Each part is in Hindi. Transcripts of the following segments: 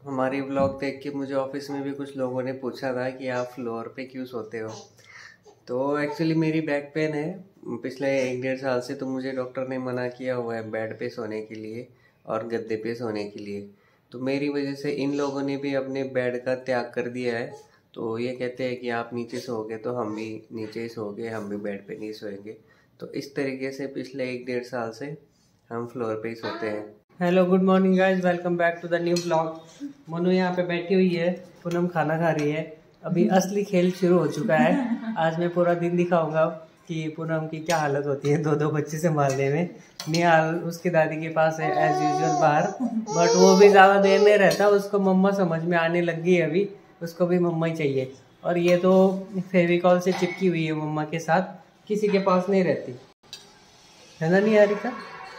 हमारी व्लॉग देख के मुझे ऑफिस में भी कुछ लोगों ने पूछा था कि आप फ्लोर पे क्यों सोते हो। तो एक्चुअली मेरी बैक पेन है पिछले 1-1.5 साल से, तो मुझे डॉक्टर ने मना किया हुआ है बेड पे सोने के लिए और गद्दे पे सोने के लिए। तो मेरी वजह से इन लोगों ने भी अपने बेड का त्याग कर दिया है। तो ये कहते हैं कि आप नीचे सोओगे तो हम भी नीचे ही सोओगे, हम भी बेड पे नहीं सोएंगे। तो इस तरीके से पिछले 1-1.5 साल से हम फ्लोर पे ही सोते हैं। Hello good morning guys, welcome back to the new blog. Manu यहाँ पे बैठी हुई है, पूनम खाना खा रही है। अभी असली खेल शुरू हो चुका है। आज मैं पूरा दिन दिखाऊंगा कि पूनम की क्या हालत होती है 2-2 बच्चे संभालने में। निहाल उसकी दादी के पास है एज यूजुअल बाहर, बट वो भी ज़्यादा देर नहीं रहता, उसको मम्मा समझ में आने लग गई है अभी, उसको भी मम्मा ही चाहिए। और ये तो फेविकॉल से चिपकी हुई है मम्मा के साथ, किसी के पास नहीं रहती है ना निहारिका।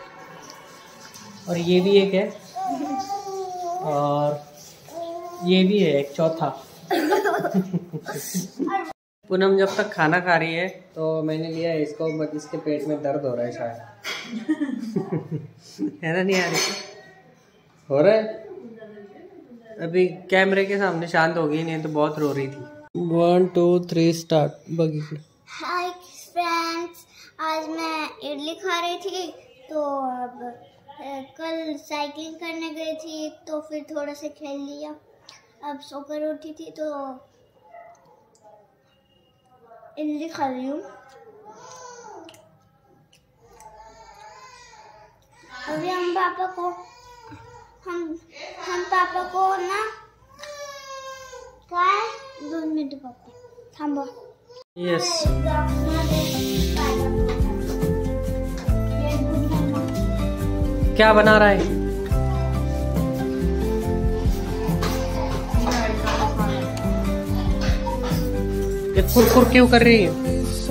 और ये भी एक है और ये भी है एक चौथा। पूनम जब तक खाना खा रही है तो मैंने लिया है इसको, बट इसके पेट में दर्द हो रहा है शायद। है ना नहीं आ रही हो रहा है। अभी कैमरे के सामने शांत हो गई, नहीं तो बहुत रो रही थी। 1 2 3 स्टार्ट। बगी हाय फ्रेंड्स, आज मैं इडली खा रही थी। तो अब कल साइकिलिंग करने गई थी तो फिर थोड़ा सा खेल लिया। अब सोकर उठी थी तो इडली खा रही हूँ। अभी हम पापा को ना काय 2 मिनट पापा थांबो। यस क्या बना रहा है? ये खुरखुर क्यों कर रही है?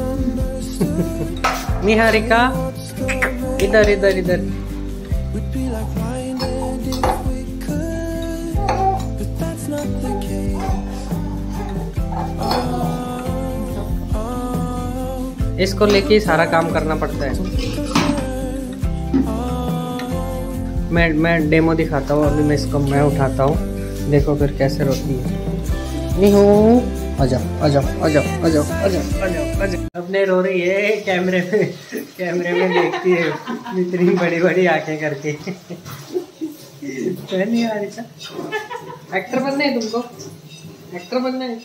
निहारिका इधर इधर इधर। इसको लेके ही सारा काम करना पड़ता है। मैं डेमो दिखाता हूँ अभी। मैं इसको उठाता हूँ, देखो फिर कैसे रोती है। नहीं हो, आजाओ आजाओ आजाओ आजाओ आजाओ आजाओ आजाओ। अब नहीं रो रही है, कैमरे में देखती है इतनी बड़ी बड़ी आंखें करके। नहीं आ रही था। एक्टर बनना है तुमको, एक्टर बनना है।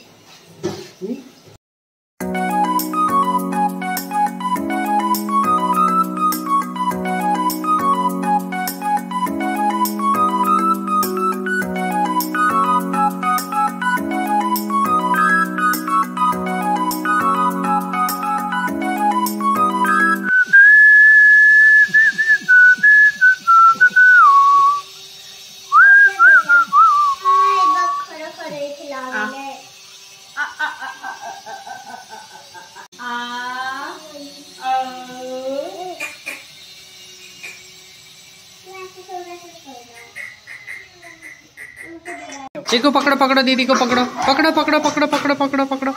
चिकू पकड़ो पकड़ो, दीदी को पकड़ो पकड़ो पकड़ो पकड़ो पकड़ो पकड़ो पकड़ो।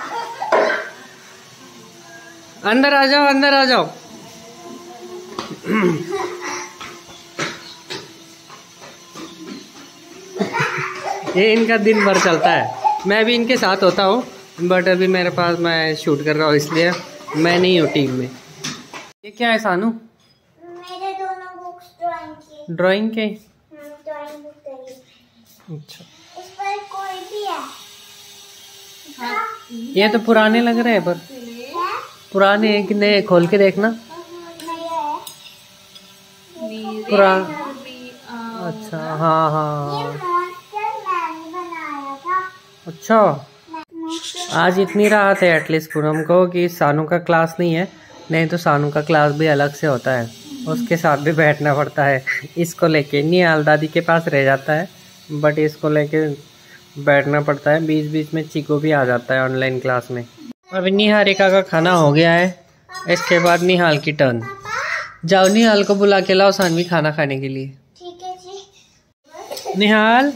अंदर आ जाओ, अंदर आ जाओ। ये इनका दिन भर चलता है। मैं भी इनके साथ होता हूँ, बट अभी मेरे पास, मैं शूट कर रहा हूँ इसलिए मैं नहीं हूँ टीम में। ये क्या है सानू? मेरे दोनों बुक्स ड्राइंग के। Drawing book. अच्छा, इस पर कोई भी है। हाँ। ये तो पुराने लग रहे हैं, पर पुराने हैं कि नए? खोल के देखना। पुराना। अच्छा हाँ हाँ। ये मॉन्स्टर मैंने बनाया था। अच्छा, आज इतनी राहत है एटलीस्ट पूनम को कि सानू का क्लास नहीं है, नहीं तो सानू का क्लास भी अलग से होता है, उसके साथ भी बैठना पड़ता है। इसको लेके निहाल दादी के पास रह जाता है, बट इसको लेके बैठना पड़ता है। बीच बीच में चीकू भी आ जाता है ऑनलाइन क्लास में। अभी निहारिका का खाना हो गया है, इसके बाद निहाल की टर्न। जाओ निहाल को बुला के लाओ सानवी खाना खाने के लिए। ठीक है जी। निहाल,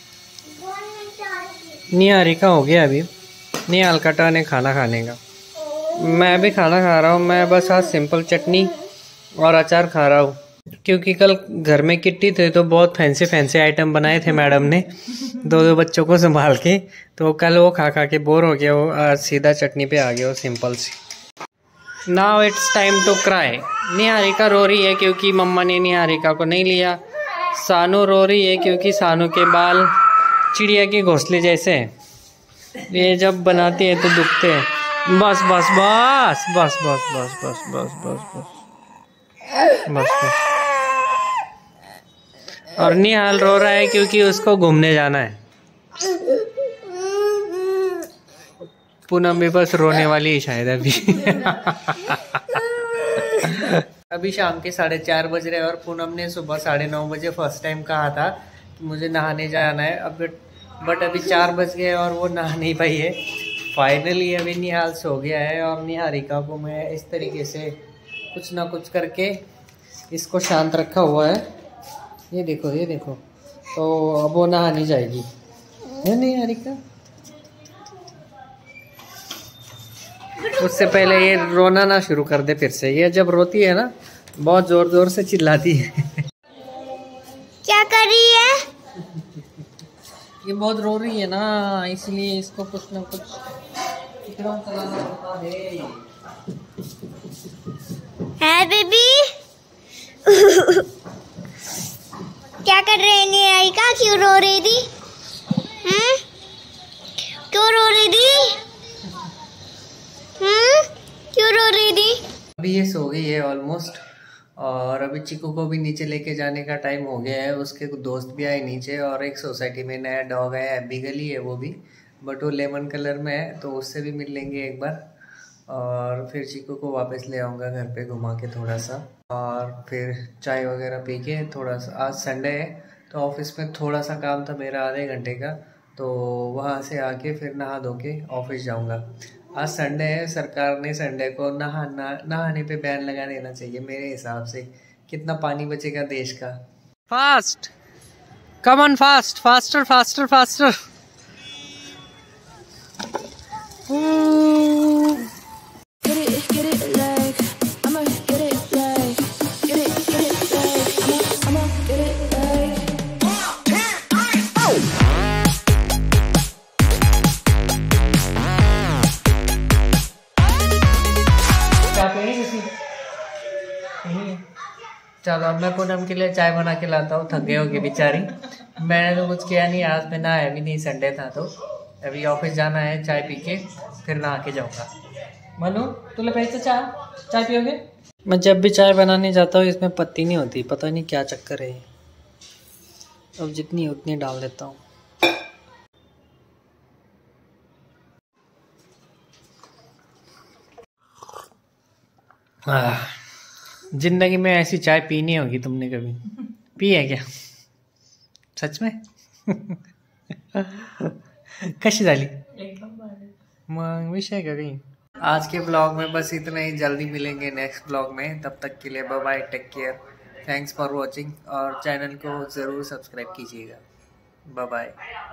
निहारिका हो गया, अभी निहाल का टर्न है खाना खाने का। मैं भी खाना खा रहा हूँ। मैं बस आज सिंपल चटनी और अचार खा रहा हूँ, क्योंकि कल घर में किट्टी थे तो बहुत फैंसी फैंसी आइटम बनाए थे मैडम ने, दो बच्चों को संभाल के। तो कल वो खा खा के बोर हो गया, वो आज सीधा चटनी पे आ गया, वो सिंपल सी। Now it's time to cry. Niharika रो रही है क्योंकि मम्मा ने निहारिका को नहीं लिया। सानू रो रही है क्योंकि सानू के बाल चिड़िया के घोंसले जैसे हैं, ये जब बनाती है तो दुखते हैं। बस बस बस बस बस बस बस बस बस बस बस बस। और निहाल रो रहा है क्योंकि उसको घूमने जाना है। पूनम भी बस रोने वाली है शायद अभी। अभी शाम के 4:30 बज रहे हैं और पूनम ने सुबह 9:30 बजे फर्स्ट टाइम कहा था कि मुझे नहाने जाना है। अब बट अभी 4 बज गए और वो नहा नहीं पाई है। फाइनली अभी निहाल सो गया है और निहारिका को मैं इस तरीके से कुछ ना कुछ करके इसको शांत रखा हुआ है। ये देखो ये देखो। तो अब वो नहाने जाएगी, है निहारिका? उससे पहले ये रोना ना शुरू कर दे फिर से। ये जब रोती है ना बहुत जोर जोर से चिल्लाती है। क्या कर रही है? ये बहुत रो रही है ना, इसलिए इसको कुछ ना कुछ चलाना पड़ता है बेबी। क्या कर रहे निहारिका? क्यों रो रही थी? क्यों रो रही थी? क्यों रो रही थी? अभी ये सो गई है ऑलमोस्ट। और अभी चिकू को भी नीचे लेके जाने का टाइम हो गया है। उसके कुछ दोस्त भी आए नीचे और एक सोसाइटी में नया डॉग है, एबी गली है वो भी, बट वो लेमन कलर में है, तो उससे भी मिल लेंगे एक बार। और फिर चिकू को वापस ले आऊँगा घर पे घुमा के थोड़ा सा, और फिर चाय वगैरह पी के थोड़ा सा। आज संडे है तो ऑफिस में थोड़ा सा काम था मेरा आधे घंटे का, तो वहाँ से आके फिर नहा धो के ऑफिस जाऊँगा। आज संडे है, सरकार ने संडे को नहाने पे बैन लगा देना चाहिए मेरे हिसाब से। कितना पानी बचेगा देश का। Fast come on, fast faster faster faster. चलो अब मैं पूनम के लिए चाय बना के लाता हूँ, थक गए होगी बेचारी। मैंने तो कुछ किया नहीं आज, मैं नहाया भी नहीं, संडे था तो। अभी ऑफिस जाना है, चाय पी के फिर नहा के जाऊँगा। मनु तुले पैसे चाय पियोगे? मैं जब भी चाय बनाने जाता हूँ इसमें पत्ती नहीं होती, पता नहीं क्या चक्कर है। अब जितनी उतनी डाल देता हूँ। जिंदगी में ऐसी चाय पीनी होगी तुमने कभी पी है क्या? सच में? कशी झाली मग विषय का कहीं। आज के ब्लॉग में बस इतना ही, जल्दी मिलेंगे नेक्स्ट ब्लॉग में। तब तक के लिए bye bye, take care, thanks for watching, और चैनल को ज़रूर सब्सक्राइब कीजिएगा। Bye bye.